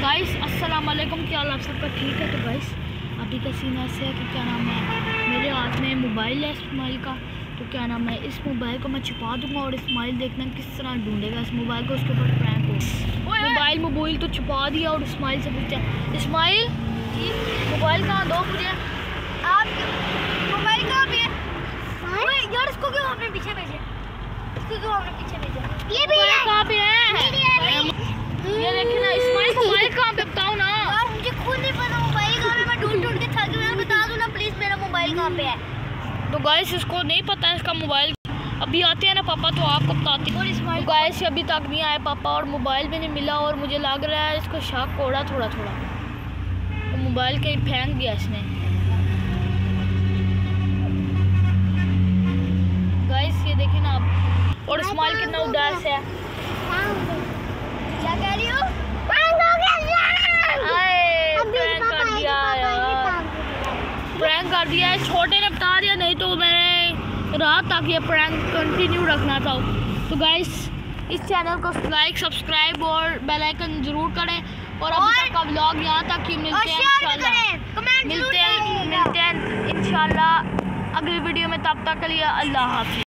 Guys अस्सलाम वालेकुम, क्या हाल आप सबका ठीक है। तो गाइस अभी का सीन ऐसे है कि क्या नाम है, मेरे हाथ में मोबाइल है इस्माइल का। तो क्या नाम है, इस मोबाइल को मैं छुपा दूंगा और इस्माइल देखना किस तरह ढूंढेगा इस मोबाइल को, उसके ऊपर प्रैंक हो। मोबाइल तो छुपा दिया और इस्माइल से पूछा, इस्माइल मोबाइल कहाँ दो मुझे। आप मोबाइल कहाँ पे है यार? इसको क्यों आपने पीछे भेजा? इसको क्यों आपने पीछे भेजा? ये भी है। कहाँ पे है? ये देखिए ना इस्माइल, मोबाइल कहाँ पे बताओ ना यार, मुझे खुद नहीं पता मोबाइल कहाँ पे। मैं ढूंढ के थक गया। बता दो ना प्लीज मेरा मोबाइल कहाँ पे है। तो गाइस इसको नहीं पता है इसका मोबाइल। अभी आते हैं ना पापा तो आपको बताते हैं। और इस्माइल गाइस अभी तक नहीं आए पापा और मोबाइल भी नहीं मिला और मुझे लग रहा है इसको शक हो रहा थोड़ा थोड़ा, तो मोबाइल कहीं फेंक दिया इसने। गाइस ये देखें ना आप, और इस्माइल कितना उदास है। क्या कह रही हो? प्रैंक कर दिया है, छोटे ने बता दिया, नहीं तो मैंने रात तक ये प्रैंक कंटिन्यू रखना था। तो गाइस इस चैनल को लाइक सब्सक्राइब और बेल आइकन जरूर करें और अभी तक का व्लॉग यहाँ तक ही। मिलते हैं इंशाल्लाह अगली वीडियो में, तब तक के लिए अल्लाह हाफिज़।